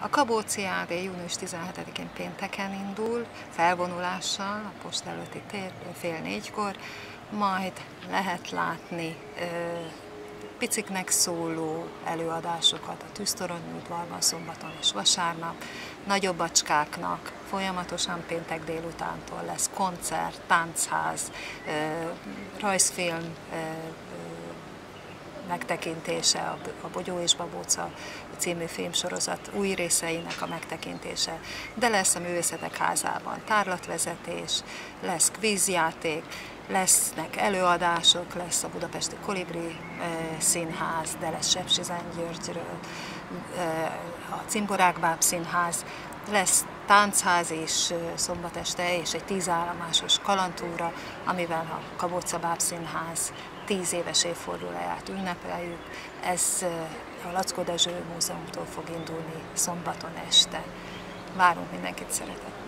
A Kabóciád június 17-én pénteken indul, felvonulással a posta előtti tér fél 4-kor, majd lehet látni piciknek szóló előadásokat a Tűztorony udvarban szombaton és vasárnap, nagyobb acskáknak folyamatosan péntek délutántól lesz koncert, táncház, rajzfilm megtekintése, a Bogyó és Babóca című filmsorozat új részeinek a megtekintése, de lesz a Művészetek Házában tárlatvezetés, lesz kvízjáték, lesznek előadások, lesz a Budapesti Kolibri Színház, de lesz Sepsiszentgyörgyről a Cimborák Báb Színház, lesz táncház is szombat este, és egy 10 állomásos kalandtúra, amivel a Kabóca Báb Színház 10 éves évfordulóját ünnepeljük. Ez a Laczkó Dezső Múzeumtól fog indulni szombaton este. Várunk mindenkit szeretettel!